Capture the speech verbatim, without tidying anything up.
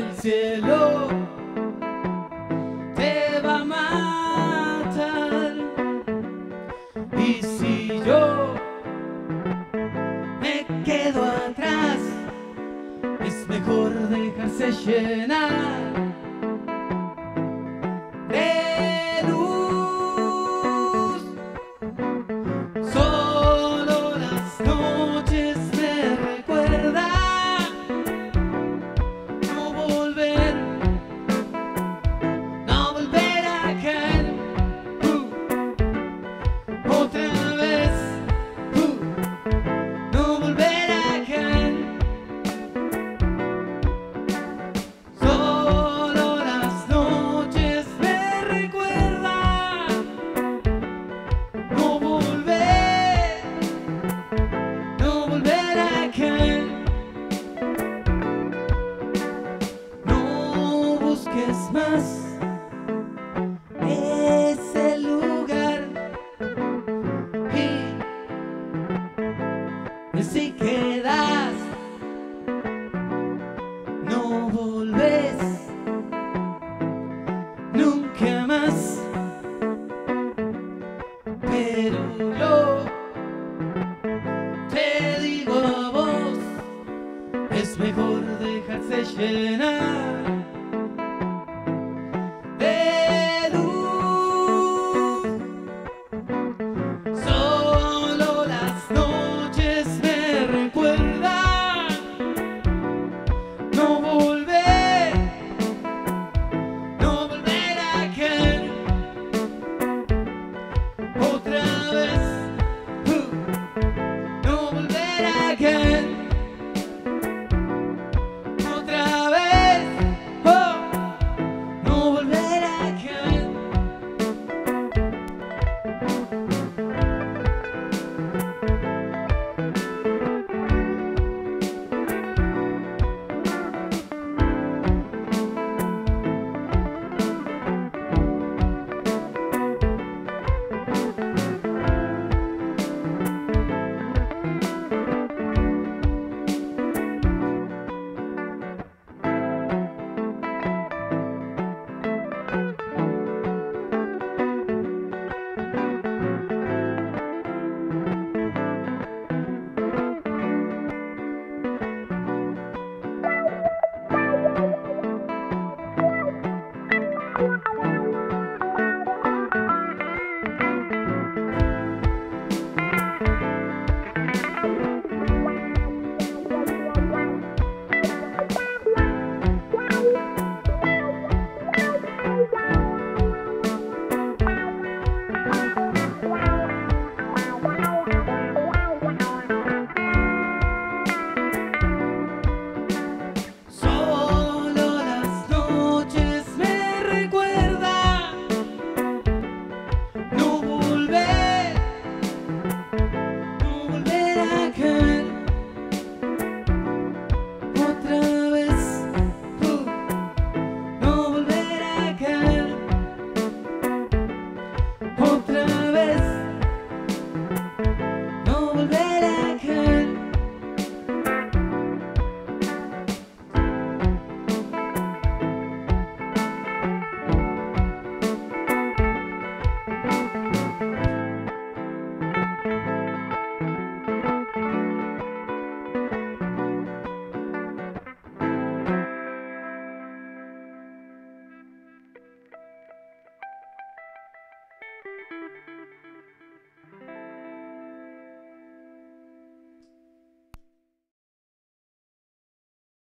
el cielo te va a matar. Y si yo me quedo atrás, es mejor dejarse llenar de luz. Solo las noches me recuerdan no volver, no volver a caer uh, otra vez, uh, no volver a caer. Solo las noches me recuerdan no volver, no volver a caer. No busques más ese lugar y si quedas no volves nunca más. Pero yo te digo a vos, es mejor dejarse llenar